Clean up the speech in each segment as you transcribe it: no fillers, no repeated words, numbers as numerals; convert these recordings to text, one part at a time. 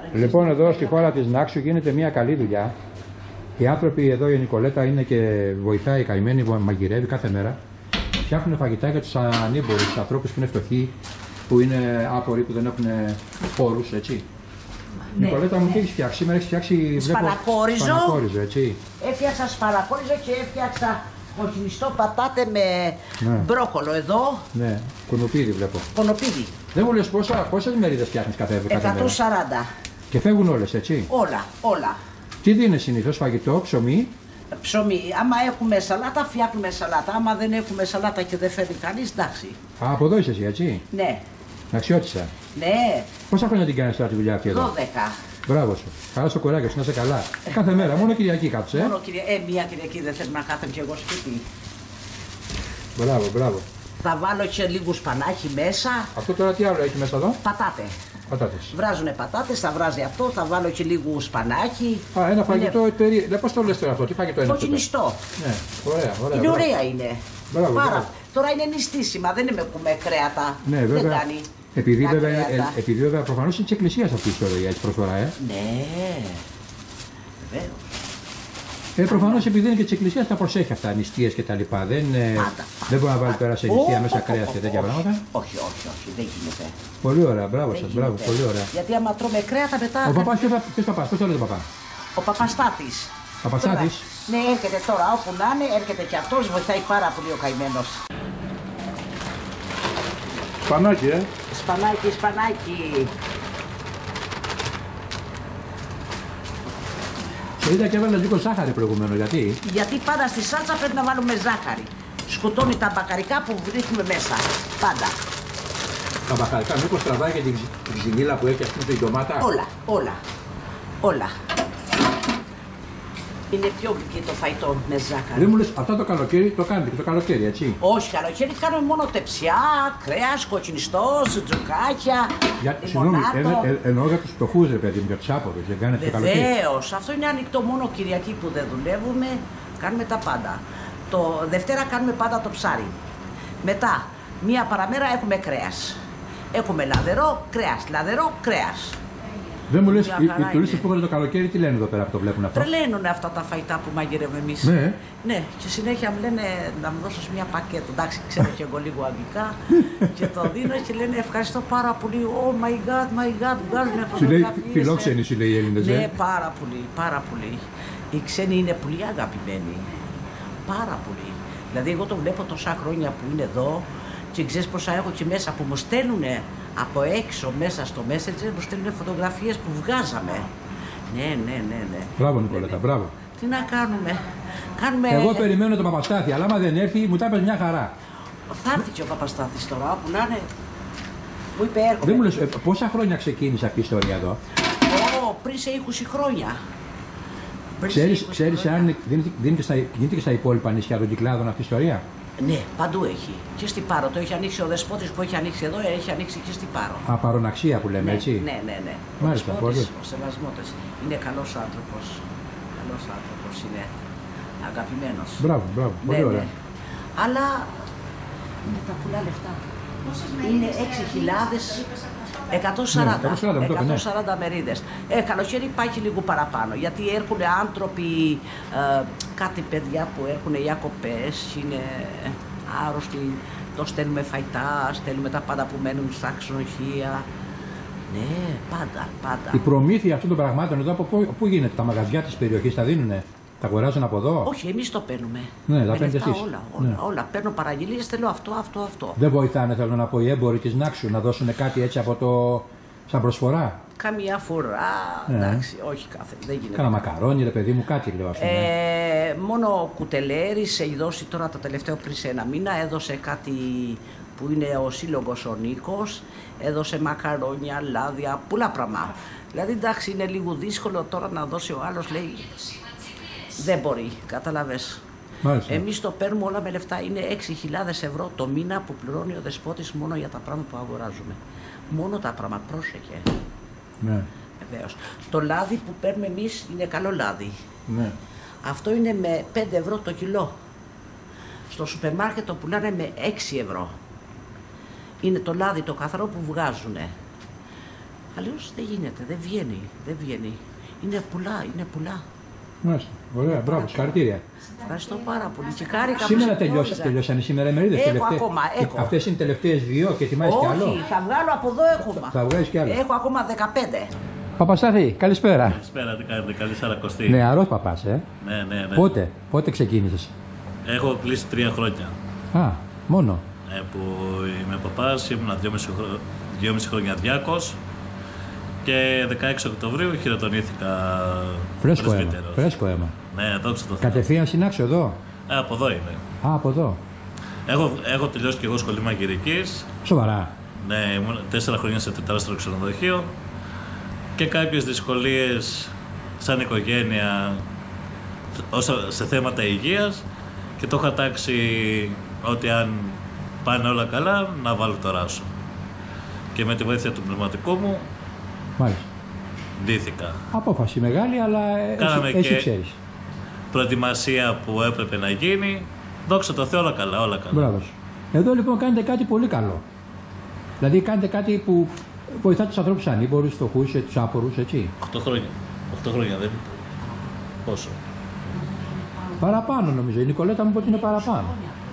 Λοιπόν, εδώ στη χώρα της Νάξου γίνεται μια καλή δουλειά. Οι άνθρωποι εδώ, η Νικολέτα είναι και βοηθάει, καημένη, μαγειρεύει κάθε μέρα. Φτιάχνουν φαγητά για τους ανήμπορους, τους ανθρώπους που είναι φτωχοί, που είναι άποροι, που δεν έχουν πόρους, έτσι. Ναι, Νικολέτα μου, ναι. τι έχεις φτιάξει? Σήμερα έχεις φτιάξει σπανακόριζο, έτσι. Έφτιαξα σπανακόριζο και έφτιαξα κοκκινιστό πατάτε με μπρόκολο εδώ. Ναι, κουνουπίδι βλέπω. Κονοπίδι. Δεν μου λες πόσες μερίδες φτιάχνεις κάθε μέρα? 140. Και φεύγουν όλες, έτσι. Όλα. Τι δίνεις συνήθως, φαγητό, ψωμί? Ψωμί. Άμα έχουμε σαλάτα, φτιάχνουμε σαλάτα. Άμα δεν έχουμε σαλάτα και δεν φέρνει κανείς, εντάξει. Α, από εδώ είσαι εσύ, έτσι. Ναι. Αξιώτησα. Ναι. Πόσα χρόνια την κάνεις τώρα τη δουλειά αυτή εδώ? 12. Μπράβο σου. Καλά στο κοράκι σου, να είσαι καλά. Κάθε μέρα, μόνο Κυριακή κάτσε. Μόνο μία Κυριακή δεν θέλω να κάθομαι κι εγώ σπίτι. Μπράβο. Θα βάλω και λίγο σπανάκι μέσα. Αυτό τώρα τι άλλο έχει μέσα εδώ? Πατάτε. Πατάτες. Βράζουνε πατάτες, θα βράζει αυτό, θα βάλω και λίγο σπανάκι. Α, ένα φαγητό πώς το λες τώρα αυτό, τι φαγητό είναι αυτό? Κοκκινιστό. Ναι, ωραία. Είναι ωραία είναι. Μπράβο. Τώρα είναι νηστίσιμα, δεν είναι με κρέατα. Ναι, δεν βέβαια. κάνει. Επειδή βέβαια προφανώς είναι της εκκλησίας αυτή η ιστορία, έτσι προσφορά, Ναι, βεβαίως. Προφανώς επειδή είναι και της εκκλησίας τα προσέχει αυτά, νηστείες και τα λοιπά. Δεν μπορεί να βάλει τώρα σε νηστεία μέσα κρέας και τέτοια πράγματα. Όχι, δεν γίνεται. Πολύ ωραία, μπράβο σας, πολύ ωραία. Γιατί άμα τρώμε κρέατα μετά. Ο παπάς, ποιος παπάς, πώς το λέτε παπά? Ο Παπαστάτης. Παπαστάτης. Ναι, έρχεται τώρα όπου να είναι, έρχεται και αυτός, βοηθάει πάρα πολύ ο καημένος. Σπανάκι, Σπανάκι. Σε είδα και έβαλε λίγο ζάχαρη προηγουμένως, γιατί? Γιατί πάντα στη σάλτσα πρέπει να βάλουμε ζάχαρη. Σκοτώνει τα μπακαρικά που βρίσκουμε μέσα. Πάντα. Τα μπακαρικά μήπως τραβάει και την ξυνήλα που έχει, ας πούμε, την ντομάτα? Όλα. Είναι πιο γλυκό το φαϊτό με ζάχαρη. Δεν μου λες, αυτά το καλοκαίρι το κάνετε και το καλοκαίρι, έτσι? Όχι, καλοκαίρι κάνουμε μόνο τεψιά, κρέας, κοκκινιστό, σουτζουκάκια, Συγγνώμη, εννοώ για τους φτωχούς, ρε παιδί μου, για τους άπορους, δεν κάνετε το καλοκαίρι? Βεβαίως, αυτό είναι ανοιχτό μόνο Κυριακή που δεν δουλεύουμε, κάνουμε τα πάντα. Το Δευτέρα κάνουμε πάντα το ψάρι. Μετά, μία παραμέρα έχουμε κρέας. Έχουμε λαδερό, κρέας. Δεν μου λες, οι τουρίστες που έχουν το καλοκαίρι τι λένε εδώ πέρα που το βλέπουν αυτό? Τρελαίνουνε αυτά τα φαγητά που μαγειρεύουμε εμείς. Ναι, και συνέχεια μου λένε να μου δώσεις μια πακέτο. Εντάξει, ξέρω και εγώ λίγο αγγλικά και το δίνω και λένε ευχαριστώ πάρα πολύ. Oh my god, βγάζουν φωτογραφίες. Φιλόξενοι σου λέει οι Έλληνες, Ναι, πάρα πολύ. Οι ξένοι είναι πολύ αγαπημένοι. Πάρα πολύ. Δηλαδή, εγώ το βλέπω τόσα χρόνια που είναι εδώ και ξέρεις πόσα έχω και μέσα που μου στέλνουν από έξω μέσα στο Messenger, μου στέλνουν φωτογραφίες που βγάζαμε. Ναι. Μπράβο Νικολέτα, μπράβο. Τι να κάνουμε. Εγώ περιμένω τον Παπαστάθη, αλλά άμα δεν έρθει μου τα είπες μια χαρά. Θα έρθει και ο Παπαστάθης τώρα, που να είναι. Μου είπε έρχομαι. Δεν μου λες, πόσα χρόνια ξεκίνησε αυτή η ιστορία εδώ? Πριν σε 20 χρόνια. Ξέρεις αν γίνεται και στα υπόλοιπα νησιά των Κυκλάδων αυτή η ιστορία? Ναι, παντού έχει. Και στην Πάρο. Το έχει ανοίξει ο Δεσπότης που έχει ανοίξει εδώ, έχει ανοίξει και στην Πάρο. Παροναξία που λέμε, έτσι. Ναι. Μάλιστα, πολύ. Ο Σεβασμότης είναι καλός άνθρωπος. Είναι αγαπημένος. Μπράβο, πολύ ωραία. Αλλά είναι τα πολλά λεφτά. Είναι 6.140 μερίδες. Καλοκαίρι υπάρχει λίγο παραπάνω, γιατί έρχονται άνθρωποι, κάτι παιδιά που έρχονται διακοπές, είναι άρρωστοι, το στέλνουμε φαϊτά, στέλνουμε τα πάντα που μένουν στα ξενοδοχεία. Ναι, πάντα. Η προμήθεια αυτών των πραγμάτων εδώ, πού γίνεται? Τα μαγαζιά της περιοχής τα δίνουνε? Τα αγοράζουν από εδώ? Όχι, εμείς το παίρνουμε. Ναι, τα παίρνετε εσείς? Όλα. Παίρνω παραγγελίες, θέλω αυτό. Δεν βοηθάνε, θέλω να πω, οι έμποροι της Νάξου να δώσουν κάτι έτσι σαν προσφορά? Καμιά φορά, εντάξει, όχι κάθε, δεν γίνεται. Κάνα μακαρόνι, ρε παιδί μου, κάτι λέω, ας πούμε. Μόνο ο Κουτελέρης έχει δώσει τώρα το τελευταίο πριν σε ένα μήνα, έδωσε κάτι που είναι ο σύλλογος ο Νίκος, έδωσε μακαρόνια, λάδια, πολλά πράγματα. Δηλαδή, εντάξει, είναι λίγο δύσκολο τώρα να δώσει ο άλλος, λέει, δεν μπορεί, κατάλαβες. Εμείς το παίρνουμε όλα με λεφτά, είναι 6.000 ευρώ το μήνα που πληρώνει ο Δεσπότης μόνο για τα πράγματα που αγοράζουμε. Μόνο τα πράγματα, πρόσεχε. Ναι. Βεβαίως. Το λάδι που παίρνουμε εμείς είναι καλό λάδι. Ναι. Αυτό είναι με 5 ευρώ το κιλό. Στο σούπερ μάρκετ το πουλάνε με 6 ευρώ. Είναι το λάδι το καθαρό που βγάζουνε. Αλλιώς δεν γίνεται, δεν βγαίνει, δεν βγαίνει. Είναι πουλά, είναι πουλά. Μάλιστα. Ωραία, μπράβο, συγχαρητήρια. Ευχαριστώ πάρα πολύ. Και χάρηκα Σήμερα που σε γνώριζα. τελειώσαν σήμερα οι μερίδες. Έχω ακόμα, έχω. Αυτές είναι οι τελευταίες 2 και ετοιμάζεις κι άλλο. Όχι, θα βγάλω από εδώ ακόμα. Θα βγάλεις κι άλλο. Έχω ακόμα 15. Παπαστάθη, καλησπέρα. Καλησπέρα, τι κάνετε, καλή Σαρακοστή. Νεαρός παπάς, Ναι. Πότε ξεκίνησες? Έχω κλείσει 3 χρόνια Α, μόνο. που είμαι παπάς, ήμουν 2,5 χρόνια διάκος και 16 Οκτωβρίου χειροτονήθηκα Φρέσκο αίμα. πρεσβύτερος. Φρέσκο αίμα. Ναι, δόξα τω Θεώ. Κατευθείαν στην Άξο εδώ. Από εδώ είμαι. Α, από εδώ. Έχω τελειώσει και εγώ σχολή μαγειρικής. Σοβαρά. Ναι, ήμουν 4 χρόνια σε 4ωρο ξενοδοχείο και κάποιες δυσκολίες σαν οικογένεια σε θέματα υγείας και το είχα τάξει ότι αν πάνε όλα καλά να βάλω το ράσο. Και με τη βοήθεια του πνευματικού μου Μάλιστα. ντύθηκα. Απόφαση μεγάλη, αλλά Κάναμε εσύ και- ξέρεις. Προετοιμασία που έπρεπε να γίνει. Δόξα τω Θεώ, όλα καλά, όλα καλά. Μπράβο σου. Εδώ λοιπόν κάνετε κάτι πολύ καλό. Δηλαδή κάνετε κάτι που βοηθά τους ανθρώπους ανήμπορους, φτωχούς, τους άπορους, έτσι. 8 χρόνια. 8 χρόνια δεν. Πόσο. Παραπάνω νομίζω. Η Νικολέτα μου είπε ότι είναι παραπάνω.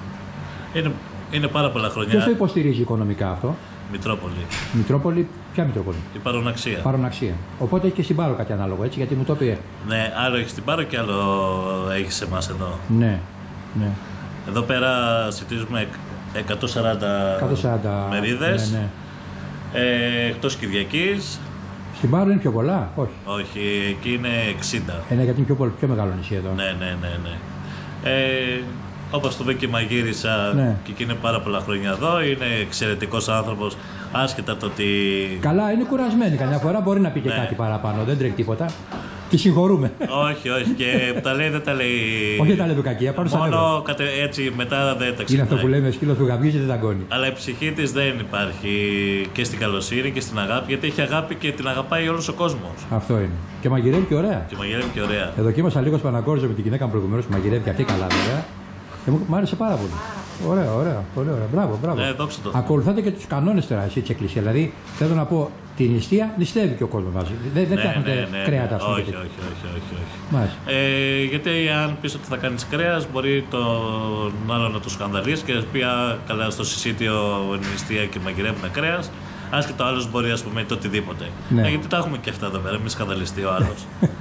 Είναι πάρα πολλά Ποιος το χρόνια. υποστηρίζει οικονομικά αυτό? Μητρόπολη. Μητρόπολη, ποια Μητρόπολη? Η παροναξία. Παροναξία. Οπότε έχει και στην Πάρο κάτι ανάλογο, έτσι, γιατί μου το είπε. Ναι, άλλο έχει στην Πάρο και άλλο έχει σε εμάς εδώ. Ναι, ναι. Εδώ πέρα συντηρούμε 140 140 μερίδες. Ναι, ναι. Εκτός Κυριακής. Στην Πάρο είναι πιο πολλά, όχι. Όχι, εκεί είναι 60. Ναι, γιατί είναι πιο μεγάλο νησί εδώ. Ναι. Όπως το είπε και η μαγείρισα Ναι. και εκεί είναι πάρα πολλά χρόνια εδώ, είναι εξαιρετικός άνθρωπος, άσχετα το ότι... Καλά, είναι κουρασμένη. Καμιά φορά μπορεί να πει και Ναι. κάτι παραπάνω, δεν τρέχει τίποτα. Τη συγχωρούμε. όχι, και που τα λέει δεν τα λέει... Όχι, δεν τα λέμε κακία, πάνω στα νεύρα. Μόνο έτσι μετά δεν τα Είναι ξεχνάει. αυτό που λέμε σκύλο του γαμπιίζει δεν δαγκώνει. Αλλά η ψυχή της δεν υπάρχει και στην καλοσύνη και στην αγάπη, γιατί έχει αγάπη και την αγαπάει όλος ο κόσμος. Αυτό είναι. Και μαγειρεύει και ωραία. Και μαγειρεύει και ωραία. Δοκίμασα λίγο σπανακόριζο με την γυναίκα μου προηγουμένως που μαγειρεύει και αυτή καλά βέβαια. Και μ' άρεσε πάρα πολύ. Ωραία, πολύ ωραία. Μπράβο. Ναι, δόξα τω Θεώ. Ακολουθάτε και τους κανόνες τώρα εσύ της εκκλησίας. Δηλαδή θέλω να πω την νηστεία νηστεύει και ο κόσμος μαζί. Δεν φτιάχνετε κρέατα ας πούμε. Όχι. Μάλιστα. Γιατί αν πεις ότι θα κάνεις κρέας, μπορεί τον άλλο να το σκανδαλίσει και να πει καλά στο συσίτιο νηστεία και μαγειρεύουν κρέας. Άσχετο ο άλλος μπορεί ας πούμε το οτιδήποτε. Ναι. Γιατί τα έχουμε και αυτά εδώ πέρα, μην σκανδαλιστεί ο άλλος.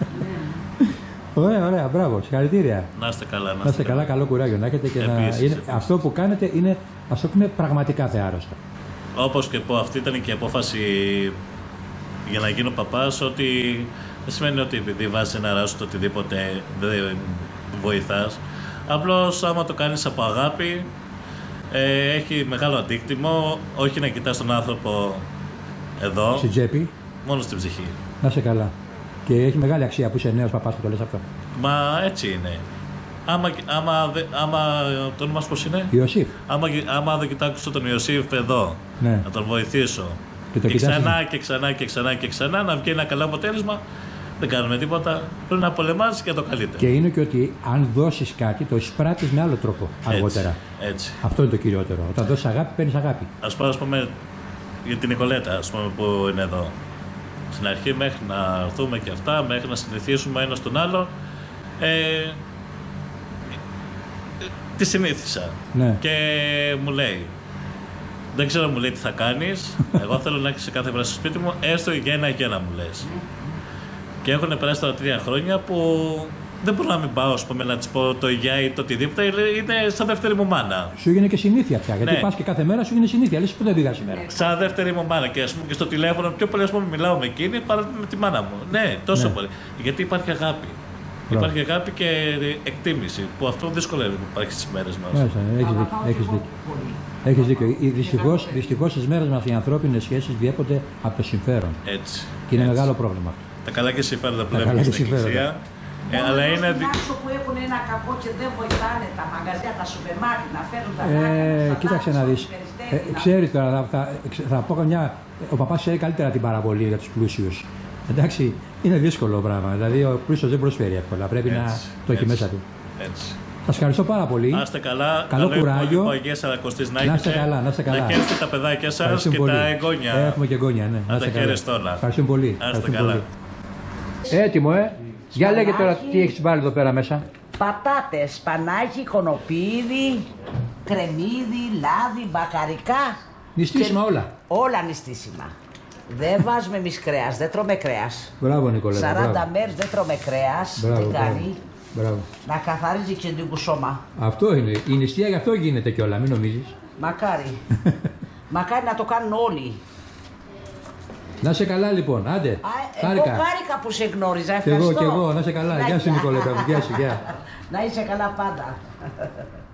Ωραία, μπράβο. Συγχαρητήρια. Να είστε καλά. Να είστε καλά, καλό κουράγιο να έχετε και Επίσης. αυτό που κάνετε είναι, ας το πούμε, πραγματικά θεάρρωστο. Όπως και πω, αυτή ήταν και η απόφαση για να γίνω παπάς, ότι δεν σημαίνει ότι επειδή βάζεις ένα ράσο το οτιδήποτε δεν βοηθάς. Απλώς άμα το κάνεις από αγάπη, έχει μεγάλο αντίκτυπο, όχι να κοιτάς τον άνθρωπο εδώ, Στην τσέπη, μόνο στην ψυχή. να είσαι καλά. Και έχει μεγάλη αξία που είσαι νέος παπάς που το λες αυτό. Μα έτσι είναι. Άμα το όνομα σου πώς είναι? Ιωσήφ. Άμα δεν κοιτάξω τον Ιωσήφ εδώ, Ναι. να τον βοηθήσω Και το και κοιτάς. ξανά να βγει ένα καλό αποτέλεσμα, δεν κάνουμε τίποτα. Πρέπει να πολεμάς για το καλύτερο. Και είναι και ότι αν δώσεις κάτι, το εισπράττεις με άλλο τρόπο αργότερα. Έτσι. Αυτό είναι το κυριότερο. Όταν δώσεις αγάπη, παίρνεις αγάπη. Ας πω, ας πούμε, για την Νικολέτα, ας πούμε, που είναι εδώ. Στην αρχή μέχρι να έρθουμε και αυτά, μέχρι να συνηθίσουμε ένας τον άλλο, τη συνήθισα. Ναι. Και μου λέει, δεν ξέρω, μου λέει τι θα κάνεις, εγώ θέλω να έχεις σε κάθε βράδυ στο σπίτι μου, έστω για ένα μου λες. Και έχουν περάσει τώρα 3 χρόνια που δεν μπορώ να μην πάω, ας πούμε, να της πω το υγεία ή το οτιδήποτε, είναι σαν δεύτερη μου μάνα. Σου έγινε και συνήθεια πια. Γιατί Ναι. πας και κάθε μέρα σου γίνει συνήθεια. Λες που δεν πήγα σήμερα. Σαν δεύτερη μου μάνα. Και, ας πούμε, και στο τηλέφωνο πιο πολύ, ας πούμε, μιλάω με εκείνη παρά με τη μάνα μου. Ναι, τόσο Ναι. πολύ. Γιατί υπάρχει αγάπη. Μπράβο. Υπάρχει αγάπη και εκτίμηση, που αυτό δύσκολα υπάρχει στις μέρες μας. Μάλιστα, έχεις δίκιο. Έχεις δίκιο. Δυστυχώς στις μέρες μας οι ανθρώπινες σχέσεις διέπονται από το συμφέρον. Έτσι. Και είναι Έτσι. μεγάλο πρόβλημα. Τα καλά και συμφέροντα που Τα λέμε καλά και και στην συμφέροντα. εκκλησία. Αλλά είναι. Άξο που έχουν ένα κακό και δεν βοηθάνε τα μαγαζιά, τα σούπερ μάρκετ να φέρουν τα δάκρυα. Κοίταξε να δεις. Ξέρει τώρα, θα πω καμιά. Ο παπάς ξέρει καλύτερα την παραβολή για τους πλούσιους. Εντάξει, είναι δύσκολο πράγμα. Δηλαδή ο πλούσιος δεν προσφέρει εύκολα. Πρέπει να το έχει μέσα του. Έτσι. Σας ευχαριστώ πάρα πολύ. Να είστε καλά. Καλό κουράγιο. Να είστε καλά. Να είστε καλά. Να χαίρεστε τα παιδάκια σας και πολύ. τα εγγόνια. Έχουμε και εγγόνια, ναι. Να τα χαίρεστε όλα. Ευχαριστούμε πολύ. Να είστε καλά. Έτοιμο, Για λέγε τώρα τι έχεις βάλει εδώ πέρα μέσα. Πατάτες, σπανάκι, κονοπίδι, κρεμμύδι, λάδι, μπακαρικά. Νηστίσιμα όλα. Όλα νηστίσιμα. Δεν βάζουμε εμείς κρέας, δεν τρώμε κρέας. Μπράβο Νικολέτα. 40 μέρες δεν τρώμε κρέας. Μπράβο, δεν κάνει. Μπράβο. Να καθαρίζει και το σώμα. Αυτό είναι. Η νηστεία γι' αυτό γίνεται κιόλα, μην νομίζεις. Μακάρι. Μακάρι να το κάνουν όλοι. Να σε καλά λοιπόν, άντε. Εγώ χάρηκα που σε γνώριζα, ευχαριστώ. Κι εγώ, να σε καλά. Γεια σου Νικολέτα, γεια σου, γεια. Να είσαι καλά πάντα.